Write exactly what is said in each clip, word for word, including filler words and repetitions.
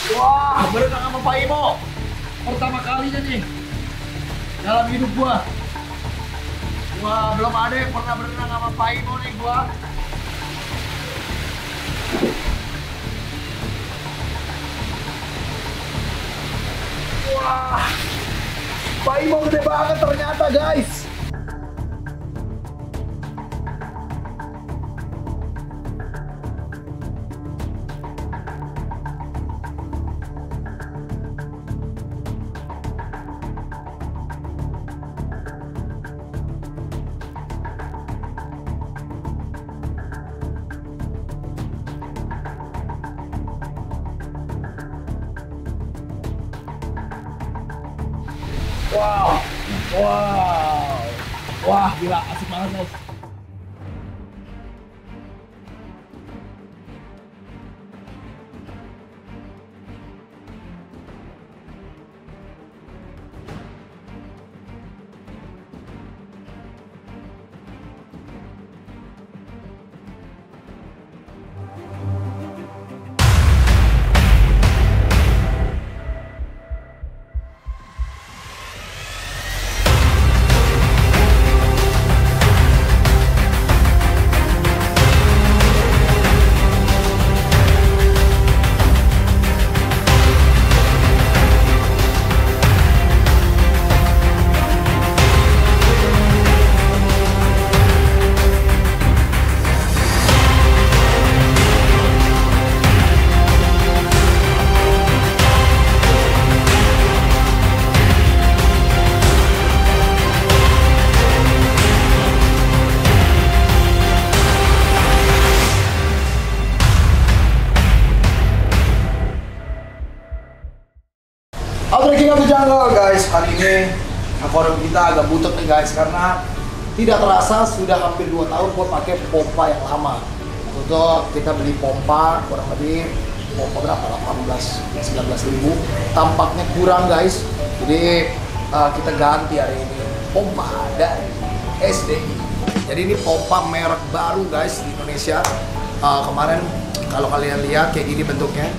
Wah, berenang sama Pak Imo. Pertama kalinya nih dalam hidup gua. Wah, belum ada yang pernah berenang sama Pak Imo nih gua. Wah, Pak Imo gede banget ternyata, guys. Wow, wow, wah gila asik banget guys. Outbreaking of the Jungle guys, hari ini aquarium kita agak butut nih guys karena tidak terasa sudah hampir dua tahun gua pakai pompa yang lama. Untuk kita beli pompa kurang lebih pompa berapa? delapan belas sembilan belas ribu. Tampaknya kurang guys. Jadi uh, kita ganti hari ini pompa dari S D I. Jadi ini pompa merek baru guys di Indonesia. Uh, kemarin kalau kalian lihat kayak gini bentuknya.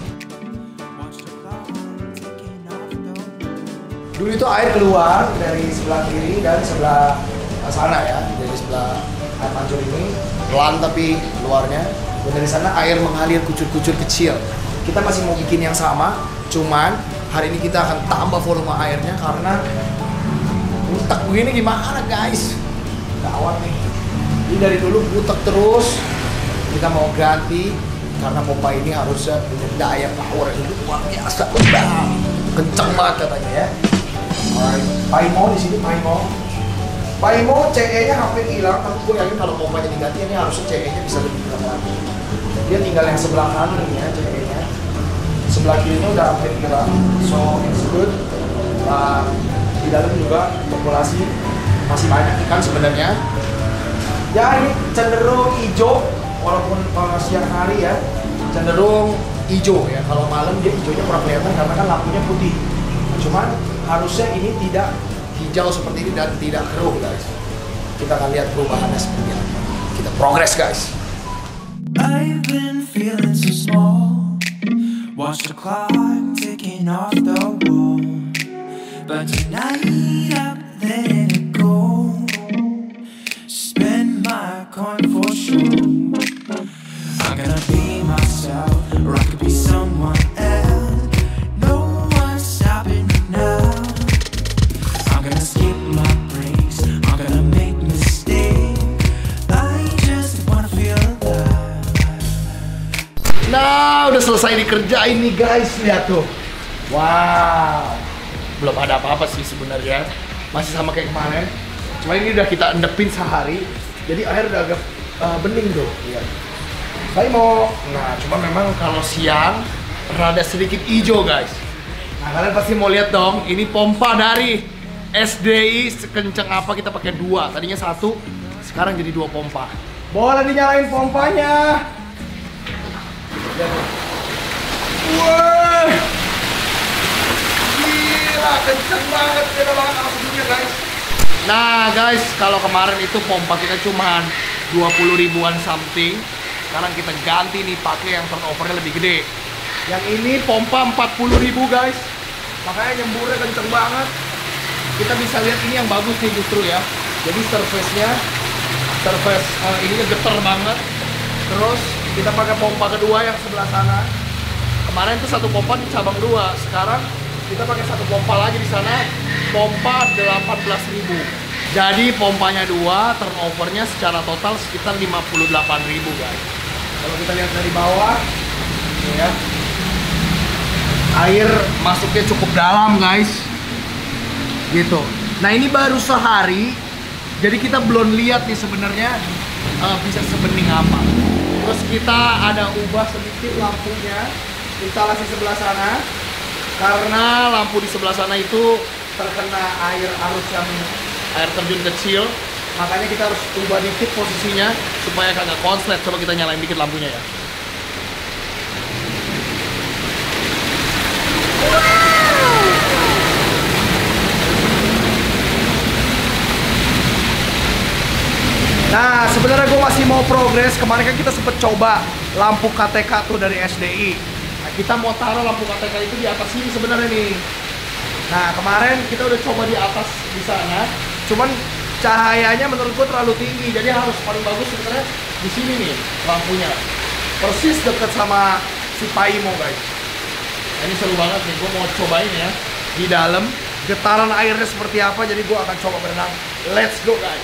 Dulu itu air keluar dari sebelah kiri dan sebelah sana ya, dari sebelah air mancur ini pelan tapi keluarnya. Dan dari sana air mengalir kucur-kucur kecil. Kita masih mau bikin yang sama, cuman hari ini kita akan tambah volume airnya karena butek begini gimana guys? Gawat nih. Ini dari dulu butek terus. Kita mau ganti karena pompa ini harusnya punya daya power yang luar biasa. Kenceng banget katanya ya. Pak Imo di sini, Pak Imo. Pak Imo C E-nya hampir hilang, tapi gue yakin kalau pompanya diganti ini harusnya C E-nya bisa lebih hilang lagi. Dia tinggal yang sebelah kanan ya C E-nya. Sebelah kirinya udah hampir hilang. So it's good. Uh, di dalam juga populasi masih banyak ikan sebenarnya. Ya ini cenderung hijau, walaupun kalau siang hari ya cenderung hijau ya. Kalau malam dia hijaunya kurang kelihatan karena kan lampunya putih. Cuman harusnya ini tidak hijau seperti ini dan tidak keruh guys. Kita akan lihat perubahannya seperti apa. Kita progress guys. I've been feeling so small. Watch the clock ticking off the wall. But tonight I'm letting it go. Spend my coin for sure. I'm gonna be myself, or I could be someone else. Nah, udah selesai dikerjain nih guys, lihat tuh. Wow, belum ada apa-apa sih sebenarnya, masih sama kayak kemarin. Cuma ini udah kita endepin sehari, jadi air udah agak uh, bening tuh. Lihat. Saya mau, nah cuma memang kalau siang rada sedikit hijau guys. Nah kalian pasti mau lihat dong, ini pompa dari S D I sekencang apa kita pakai dua. Tadinya satu, sekarang jadi dua pompa. Boleh dinyalain pompanya. Wah, gila kenceng banget, beda banget sama sebelumnya guys. Nah guys, kalau kemarin itu pompa kita cuman dua puluh ribuan something. Sekarang kita ganti nih pakai yang turnovernya lebih gede. Yang ini pompa empat puluh ribu guys. Makanya nyemburnya kenceng banget. Kita bisa lihat ini yang bagus nih justru ya. Jadi surface-nya surface uh, ininya geter banget. Terus kita pakai pompa kedua yang sebelah sana. Kemarin tuh satu pompa di cabang dua. Sekarang kita pakai satu pompa lagi di sana. Pompa delapan belas ribu. Jadi pompanya dua, turnovernya secara total sekitar lima puluh delapan ribu guys. Kalau kita lihat dari bawah, ini ya, air masuknya cukup dalam guys, gitu. Nah ini baru sehari, jadi kita belum lihat nih sebenarnya uh, bisa sebening apa. Terus kita ada ubah sedikit lampunya, instalasi sebelah sana, karena lampu di sebelah sana itu terkena air arus yang air terjun kecil, makanya kita harus ubah dikit posisinya supaya kagak konslet. Coba kita nyalain dikit lampunya ya. Nah, sebenarnya gue masih mau progres. Kemarin kan kita sempet coba lampu K T K tuh dari S D I. Nah, kita mau taruh lampu K T K itu di atas sini sebenarnya nih. Nah, kemarin kita udah coba di atas di sana. Cuman cahayanya menurut gue terlalu tinggi, jadi harus paling bagus sebenarnya di sini nih lampunya, persis deket sama si Paimo guys. Nah, ini seru banget nih, gue mau cobain ya di dalam getaran airnya seperti apa. Jadi gue akan coba berenang. Let's go guys.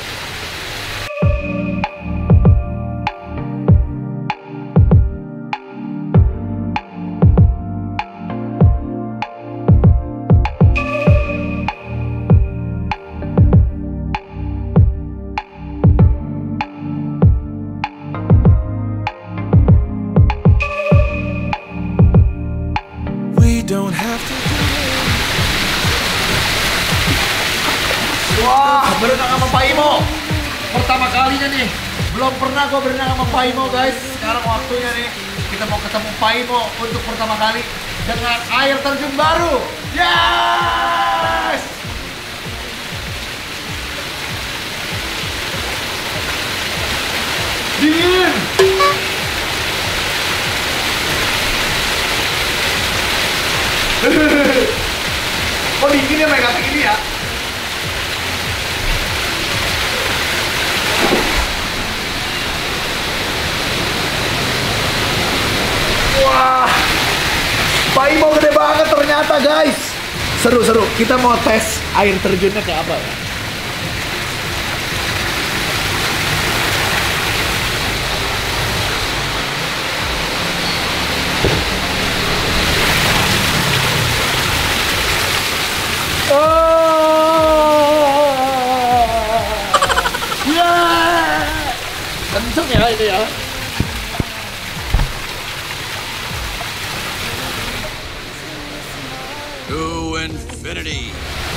Wah, berenang sama Paimo pertama kalinya nih. Belum pernah gue berenang sama Paimo guys. Sekarang waktunya nih kita mau ketemu Paimo untuk pertama kali dengan air terjun baru. Yes! Dingin. Oh dingin ya megang ini ya. Wah, Paimo gede banget ternyata guys. Seru-seru. Kita mau tes air terjunnya kayak apa ya. Oh, ya, kenceng ya ini ya. To infinity.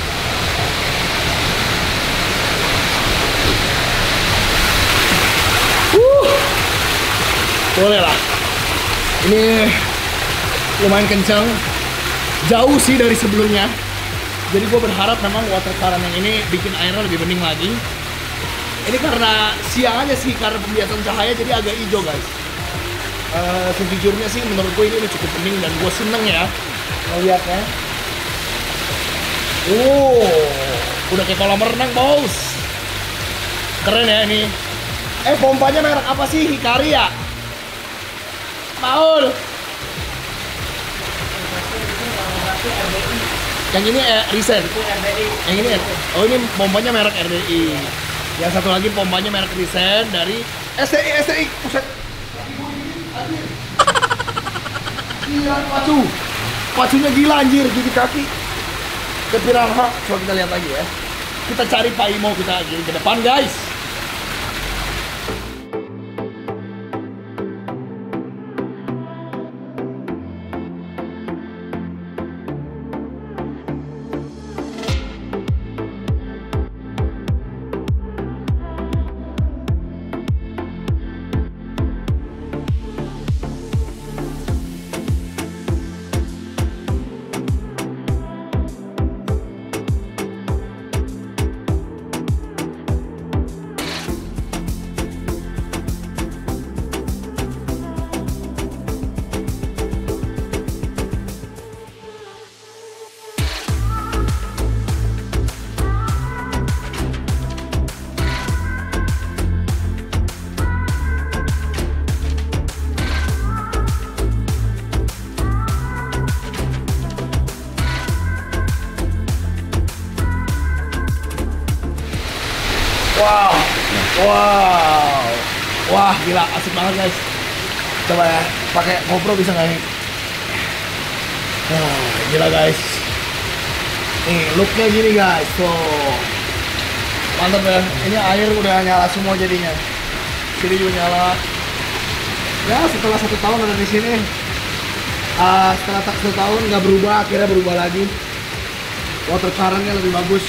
Uh, boleh lah. Ini lumayan kenceng, jauh sih dari sebelumnya. Jadi gue berharap memang water current yang ini bikin airnya lebih bening lagi. Ini karena siang aja sih, karena pembiasan cahaya jadi agak hijau guys. Uh, sejujurnya sih menurut gue ini udah cukup bening dan gue seneng ya melihatnya. Oh, udah kayak kolam renang bos. Keren ya ini. Eh pompanya merek apa sih? Hikari ya? Maul. Yang ini eh, Risen. Yang ini oh ini pompanya merek R D I. Yang satu lagi pompanya merek Risen dari S D I S D I. Buset. Gila pacu. Pacunya gila anjir, gigi kaki. Kepiranha, coba kita lihat lagi ya. Kita cari Paimo kita ke depan guys. Wow, wow, wah gila, asik banget guys. Coba ya, pakai GoPro bisa nggak nih? Wah, gila guys. Nih, looknya gini guys, tuh. Mantap ya, ini air udah nyala semua jadinya. Sini juga nyala. Ya, setelah satu tahun ada di sini. Uh, setelah tak satu tahun nggak berubah, akhirnya berubah lagi. Water current-nya lebih bagus.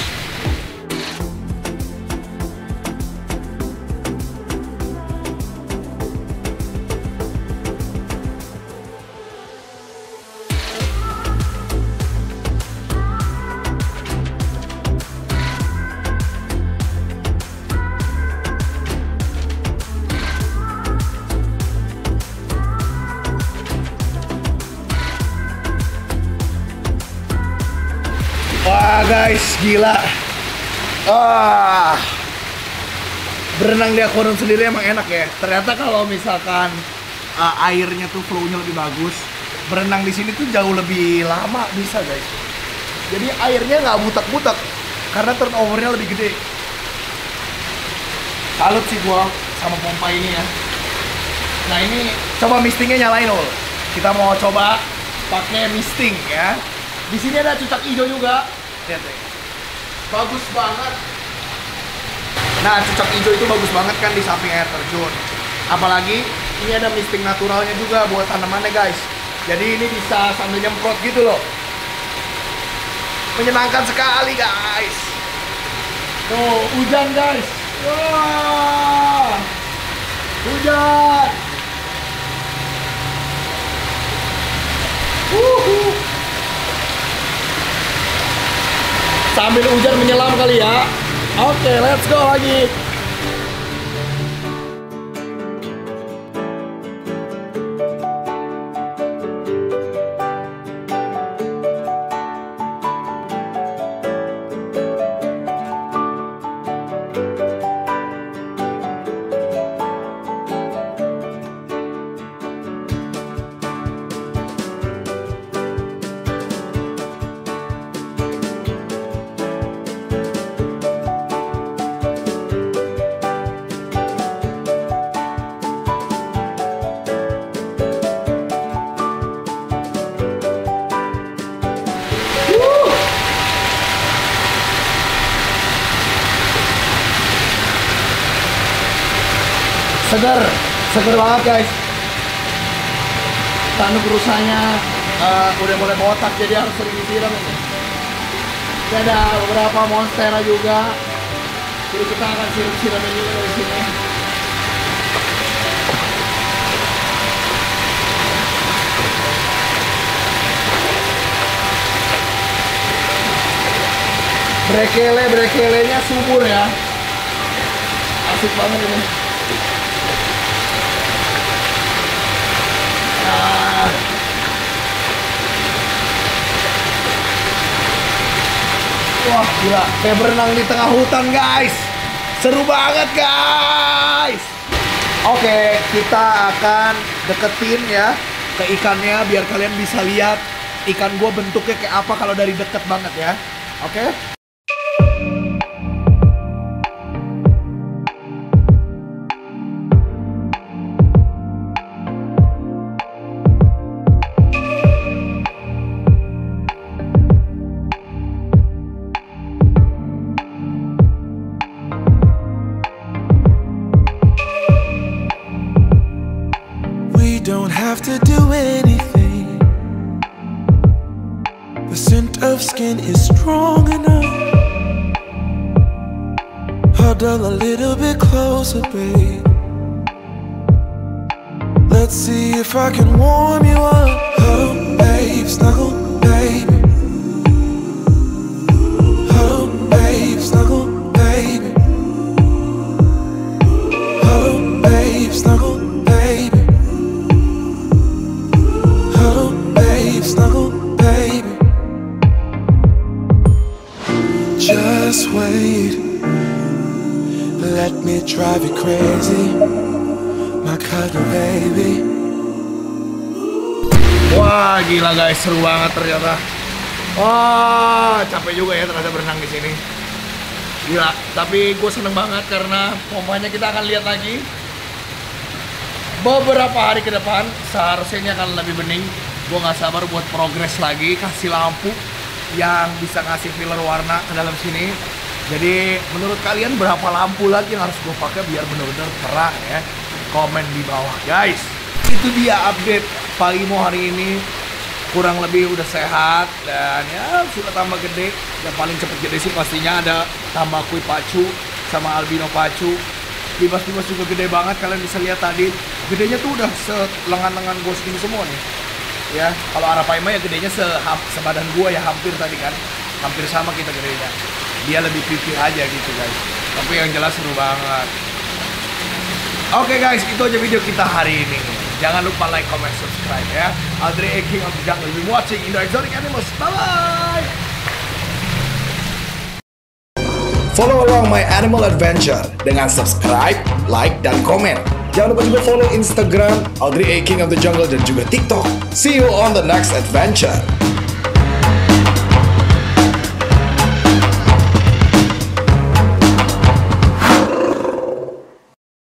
Wah guys, gila. Ah, berenang di akuarium sendiri emang enak ya. Ternyata kalau misalkan uh, airnya tuh flow-nya lebih bagus, berenang di sini tuh jauh lebih lama bisa guys. Jadi airnya nggak butak-butak karena turnovernya lebih gede. Salut sih gua sama pompa ini ya. Nah ini coba mistingnya nyalain loh. Kita mau coba pakai misting ya. Di sini ada cucak hijau juga, lihat deh, bagus banget. Nah, cucak hijau itu bagus banget kan di samping air terjun. Apalagi ini ada misting naturalnya juga buat tanamannya guys. Jadi ini bisa sambil nyemprot gitu loh. Menyenangkan sekali guys. Tuh hujan guys. Wah, hujan. Uhuh. Sambil hujan menyelam kali ya. Oke, let's go lagi. Seger, seger banget guys. Tanduk rusanya uh, udah mulai botak jadi harus sering disiram ini. Ini ada beberapa monstera juga, jadi kita akan siram-siramin juga dari sini. Brekele, brekelenya subur ya. Asik banget ini. Nah. Wah gila, kayak berenang di tengah hutan guys. Seru banget guys. Oke, kita akan deketin ya ke ikannya biar kalian bisa lihat ikan gua bentuknya kayak apa kalau dari deket banget ya. Oke. Don't have to do anything. The scent of skin is strong enough. Huddle a little bit closer, babe. Let's see if I can warm you up. Huddle, babe, snuggle, baby. Huddle, babe, snuggle, baby. Huddle, babe, snuggle, baby. Snuggle, baby. Just wait. Let me drive you crazy, my cuddle baby. Wah, gila guys, seru banget ternyata. Wah, capek juga ya ternyata berenang di sini. Gila, tapi gue seneng banget karena pompanya kita akan lihat lagi beberapa hari ke depan. Seharusnya ini akan lebih bening. Gue nggak sabar buat progres lagi, kasih lampu yang bisa ngasih filler warna ke dalam sini. Jadi menurut kalian berapa lampu lagi yang harus gue pakai biar bener-bener terang ya? Komen di bawah guys. Itu dia update Palimo hari ini. Kurang lebih udah sehat dan ya sudah tambah gede. Yang paling cepet gede sih pastinya ada tambah kui pacu sama albino pacu. Bibas-bibas juga gede banget, kalian bisa lihat tadi. Gedenya tuh udah selengan-lengan gue segini semua nih. Ya, kalau Arapaima ya gedenya se sebadan gua ya, hampir tadi kan. Hampir sama kita gedenya. Dia lebih pipih aja gitu guys. Tapi yang jelas seru banget. Oke guys, itu aja video kita hari ini. Jangan lupa like, comment, subscribe ya. Audrey A. King of the Jungle will be watching Indo Exotic Animals. Bye-bye! Follow along my animal adventure dengan subscribe, like, dan komen. Jangan lupa juga follow Instagram Audrey A. King of the Jungle dan juga TikTok. See you on the next adventure.